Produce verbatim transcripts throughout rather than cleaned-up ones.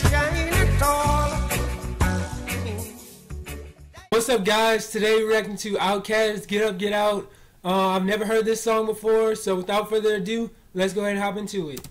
What's up, guys? Today we're reacting to Outkast, Get Up, Get Out. Uh, I've never heard this song before, so without further ado, let's go ahead and hop into it.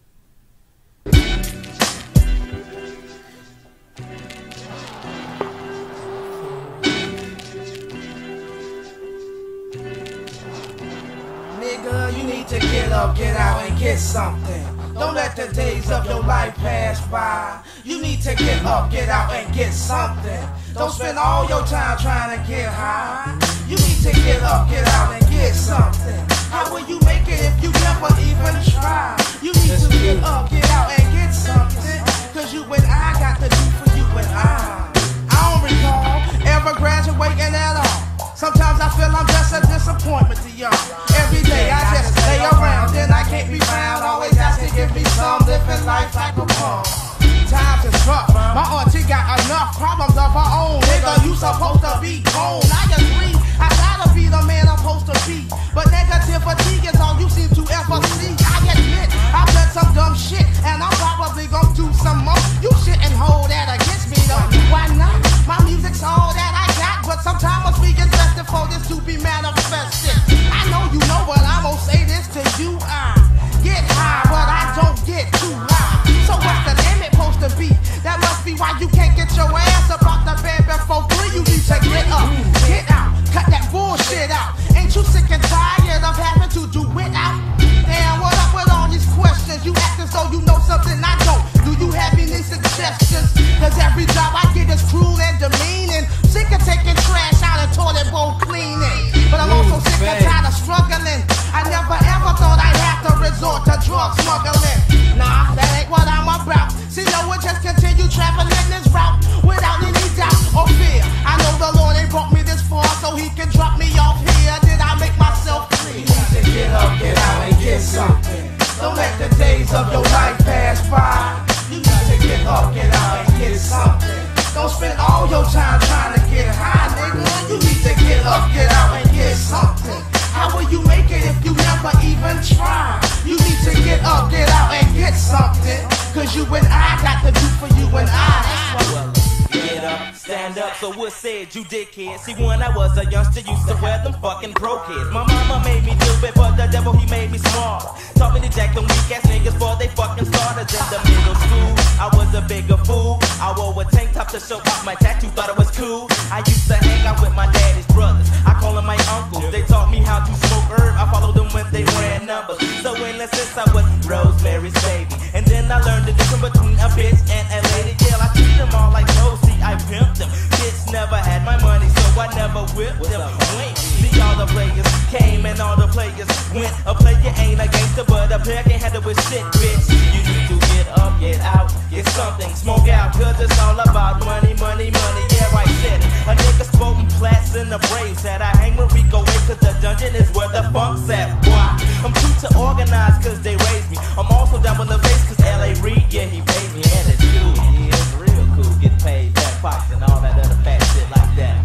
Nigga, you need to get up, get out, and get something. Don't let the days of your life pass by. You need to get up, get out, and get something. Don't spend all your time trying to get high. You need to get up, get out, and get something. How will you make it if you never even try? You need to get up, get out, and get something. Cause you and I got to do for you and I. I don't recall ever graduating at all. Sometimes I feel I'm just a disappointment to y'all. Every day I just stay around, then I can't be found. Always has to give me some, living life like a poem. Times is rough, my auntie got enough problems of her own. Nigga, you supposed to be grown. I agree, I gotta be the man I'm supposed to be. But negativity is all you seem to ever see. I admit, I've done some dumb shit, and I'm probably gonna do some more. You shouldn't hold that against me though. Why not? My music's all that I got, but sometimes we get tested for this to be manifested. I know you know, but I'm gonna say this to you. I get high, but I don't get too high. So what's the limit supposed to be? That must be why you can't get your ass up off the bed before three. You need to get up, get out, cut that bullshit out. Ain't you sick and tired of having to do it out? Damn, what up with all these questions? You act as though you know something I don't. Do you have any suggestions? Cause every job I get is cruel and demeaning. Sick of taking trash out of toilet bowl cleaning. But I'm also sick and tired of struggling. I never ever thought I'd have to resort to drug smuggling. Nah, that ain't what I'm about. See, no one just continue traveling this route without any doubt or fear. I know the Lord ain't brought me this far so he can drop me off here. Did I make myself clear? You need to get up, get out, and get something. Don't let the days of your life pass by. You need to get up, get out, and get something. Don't spend all your time trying to get high, nigga. You need to get up, get out, and get something. How will you make it if you never even try? You need to get up, get out, and get something. Cause you and I got to do for you and I. Well, get up, stand up, so what said you dickhead? See, when I was a youngster, used to wear them fucking broke kids. My mama made me do it, but the devil, he made me smart. Taught me to jack them weak ass niggas before they fucking started. In the middle school, I was a bigger fool. I wore a tank top to show off my tattoo, thought it was cool. I used to hang out with my daddy's brothers, I call them my uncles. They taught me how to smoke herb, I followed them when they ran numbers. So in a sense, I was Rosemary's baby. And then I learned the difference between a bitch and a lady. Girl, I treat them all like no, see, I pimped them. Bitch never had my money, so I never whipped them. Wait, see, all the players came and all the players went. A player ain't a gangster, but a player can't handle with shit, bitch. You need to get up, get out, get something, smoke out, cause it's all about money, money, money. Yeah, I said it. A nigga sporting plats in the Braves that I hang with Rico away, cause the dungeon is where the funk's at. Why? I'm too to organize cause they raised me. I'm also down with the face cause L A Reid, yeah, he paid me. And it's cool, yeah, it's real cool. Getting paid back pockets and all that other fat shit like that.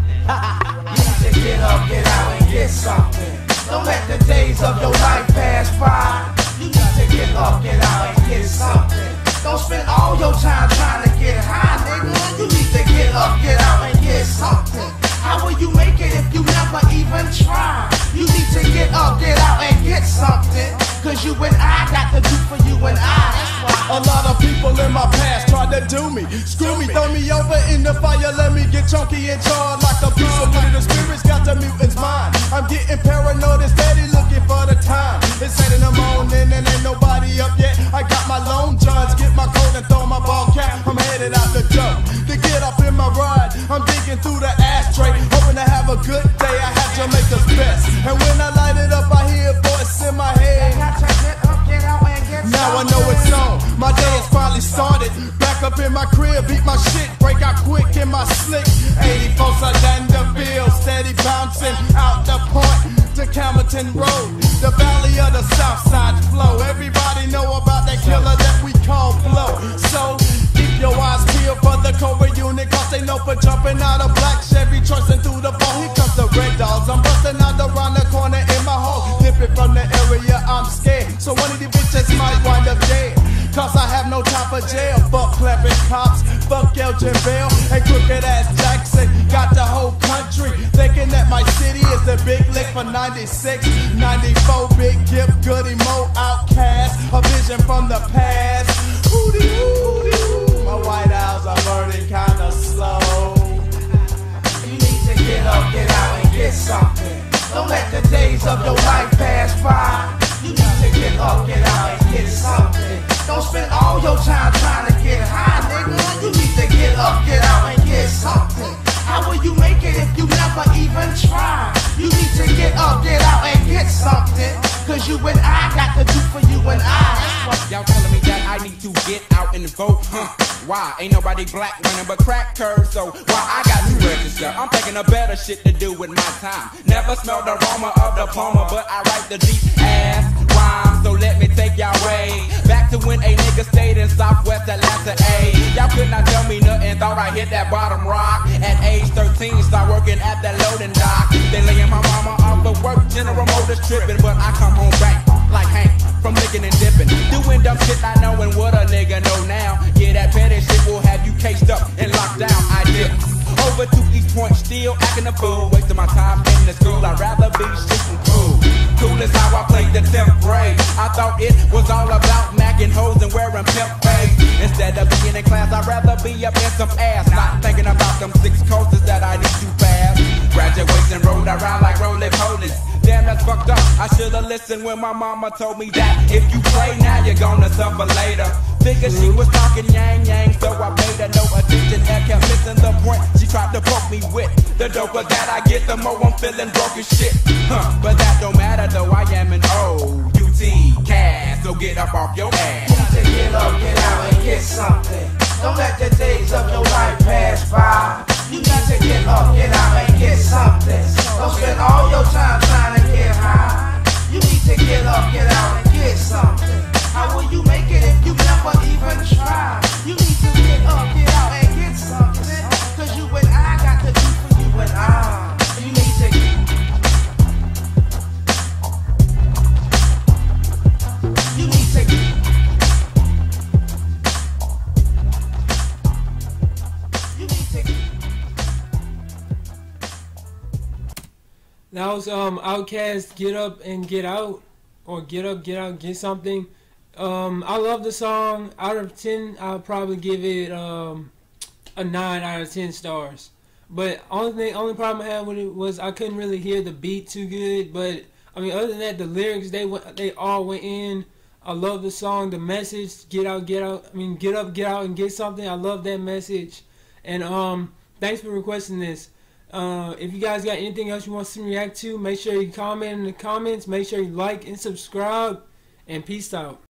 You need to get up, get out, and get something. Don't let the days of your life pass by. You need to get up, get out, and get something. Don't spend all your time trying to get high, nigga. You need to get up, get out, and get something. How will you make it if you never even try? You need to get up, get out, and get something. Cause you and I got to do for you and I. A lot of people in my past tried to do me. Screw me, throw me over in the fire, let me get chunky and charred like a piece of wood. The spirits got the mutant's mind. I'm getting paranoid and steady looking for the time. It's eight in the morning and ain't nobody up yet. I got my lone judge, get my coat and throw my ball cap. I'm headed out the door to get up in my ride. I'm digging through the ashtray, hoping to have a good day. I have Jamaica's best, and when I light it up, I hear a voice in my head. Now I know it's on. My day has finally started. Back up in my crib, beat my shit, break out quick in my slick. eighty-four Salanderville, steady bouncing out the point to Camerton Road, the valley of the South Side flow. Everybody know about that killer that we call Blow. So keep your eyes peeled for the Cobra unit, cause they know for jumping out of black Chevy trucks and through the ball. Here comes the red dogs. I'm busting out around the corner in my hole, dipping from the area. I'm scared, so one of these bitches might wind up dead. Cause I have no time for jail. Fuck clapping cops, fuck Elgin Bell, and crooked ass Jackson. Got the whole country thinking that my city is the big lick for ninety-six, ninety-four. Big Gip, Goody Mo, Outkast, a vision from the past. Hootie hoo, my White Owls are burning kinda slow. You need to get up, get out, and get something. Don't let the days of your life pass by. You need to get up, get out, and get something. Don't spend all your time trying to get high, nigga. You need to get up, get out, and get something. How will you make it if you never even try? You need to get up, get out, and get something. Cause you and I got to do for you and I. Y'all telling me that I need to get out and vote, huh? Why? Ain't nobody black running but crack curves, so why I got to register? I'm thinking of better shit to do with my time. Never smelled the aroma of the plumber, but I write the deep ass rhymes, so let me take y'all way back to when a nigga stayed in Southwest Atlanta, A. Y'all could not tell me nothing, thought I hit that bottom rock. At age thirteen, start working at that loading dock. Then laying my mama off of work, General Motors tripping, but I come home back like Hank from licking and dipping, doing dumb shit I know and what a nigga know now. Yeah, that petty shit will have you cased up and locked down. I dip over to East Point, still acting a fool, wasting my time in the school. I'd rather be shooting cool. Cool is how I played the tenth grade. I thought it was all about macking hoes and wearing pimp face. Instead of being in class, I'd rather be up in some ass, not thinking about them six coasters that I need to pass. Graduation rolled around like roly-polies. Damn, that's fucked up. I should've listened when my mama told me that if you play now, you're gonna suffer later. Figured she was talking yang yang, so I paid her no attention and kept missing the point she tried to poke me with. The doper that I get, the more I'm feeling broke as shit. Huh, but that don't matter though, I am an Outkast, so get up off your ass. You need to get up, get out, and get something. Don't let the days of your life pass by. You need to get up, get out, and get something. Don't spend all your time trying to get high. You need to get up, get out, and get something. How will you make it if you never even try? You need to get up, get out, and get something. Cause you and I got to do for you and I. You need to You need to You need to That was um Outkast, Get Up and Get Out, or Get Up, Get Out, Get Something. Um, I love the song. Out of ten, I'll probably give it um a nine out of ten stars. But only thing, only problem I had with it was I couldn't really hear the beat too good. But I mean, other than that, the lyrics they went, they all went in. I love the song, the message, get out, get out. I mean, get up, get out, and get something. I love that message. And um, thanks for requesting this. Uh, if you guys got anything else you want to react to, make sure you comment in the comments. Make sure you like and subscribe. And peace out.